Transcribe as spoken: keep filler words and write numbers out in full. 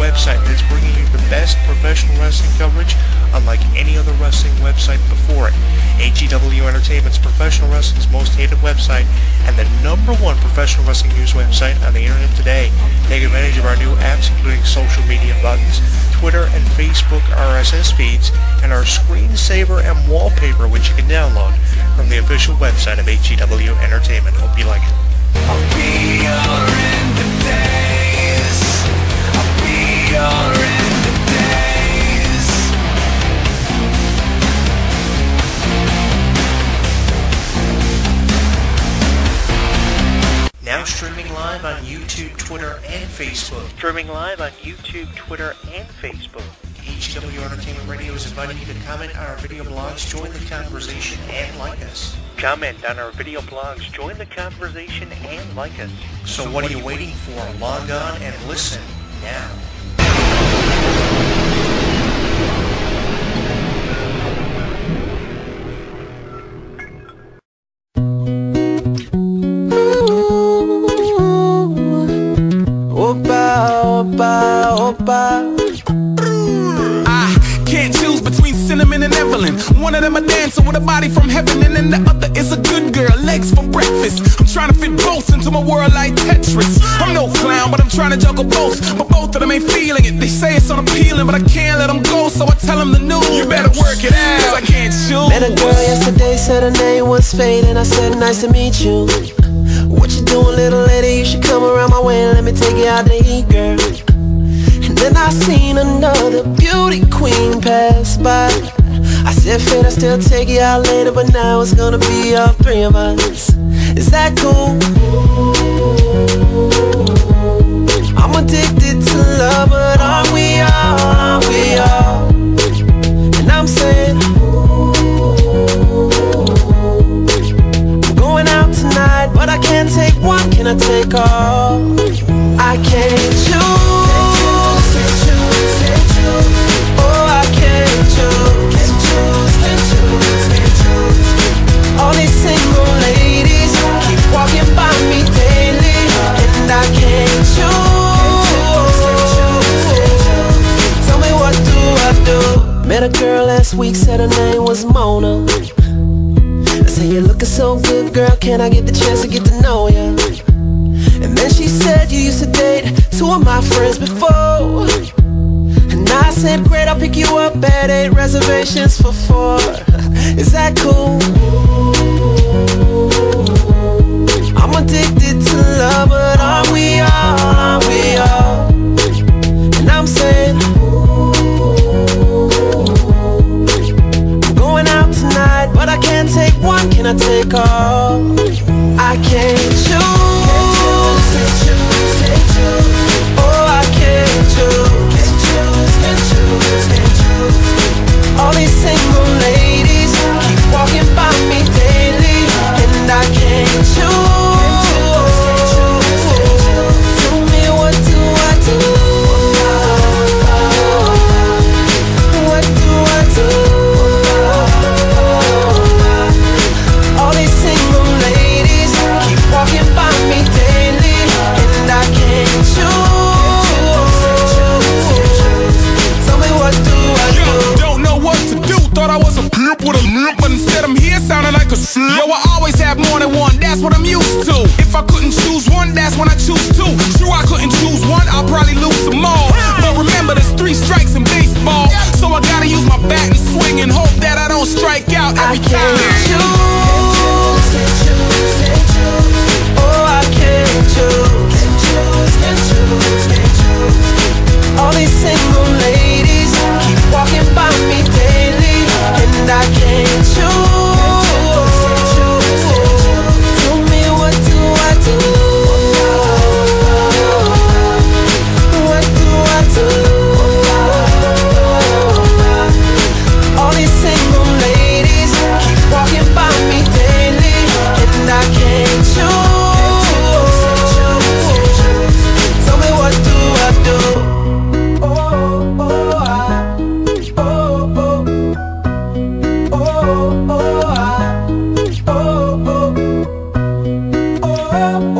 website that's bringing you the best professional wrestling coverage unlike any other wrestling website before it. H E W Entertainment's professional wrestling's most hated website and the number one professional wrestling news website on the internet today. Take advantage of our new apps, including social media buttons, Twitter and Facebook R S S feeds, and our screensaver and wallpaper, which you can download from the official website of H E W Entertainment. Hope you like it. I'll be your end of days. I'll be your end of days. Now streaming live on YouTube, Twitter, and Facebook. Streaming live on YouTube, Twitter, and Facebook. H E W Entertainment Radio is inviting you to comment on our video blogs, join the conversation, and like us. Comment on our video blogs, join the conversation, and like us. So, so what are you waiting for? Log on and listen now. I can't choose between Cinnamon and Evelyn. One of them a dancer with a body from heaven, and then the other is a good girl, legs for breakfast. I'm trying to fit both into my world like Tetris. I'm no clown, but I'm trying to juggle both. But both of them ain't feeling it. They say it's unappealing, but I can't let them go, so I tell them the news. You better work it out, cause I can't choose. Met a girl yesterday, said her name was Fade, and I said nice to meet you. What you doing, little lady? You should come around my way and let me take you out to eat, girl. And then I seen another beauty queen pass by. I said, Fade, I still take you out later, but now it's gonna be all three of us. Is that cool? I'm addicted to love, but aren't we all, aren't we all? And I'm saying, I'm going out tonight, but I can't take one, can I take all? I can't choose. Oh, I can't choose. All these single ladies keep walking by me daily, and I can't choose. Tell me, what do I do? Met a girl last week, said her name was Mona. I said, you're looking so good, girl, can I get the chance to get to know ya? And then she said, you used to date two of my friends before. And I said, great, I'll pick you up at eight, reservations for four. Is that cool? I'm addicted to love, but aren't we all, aren't we all? And I'm saying, I'm going out tonight, but I can't take one, can I take all? I can't choose. Oh, I can't choose. All these single ladies keep walking by me daily, and I can't choose. Tell me, what do I do? What do I do? All these single ladies keep walking by me daily, and I can't choose. Tell me, what do I do? Don't know what to do, thought I was a pimp with a limp, but instead I'm here sounding like a simp. Yo, I always have more than one, that's what I'm used to. If I couldn't choose one, that's when I choose two. True, I couldn't choose one, I'll probably lose them all. But remember, there's three strikes in baseball, so I gotta use my bat and swing and hope that I don't strike out every I can't time. choose. Oh, I can't choose. All these single ladies keep walking by me daily, and I can't choose. Tell me, what do I do? What do I do? All these single ladies keep walking by me daily, and I can't choose. Tell me, what do I do? Oh,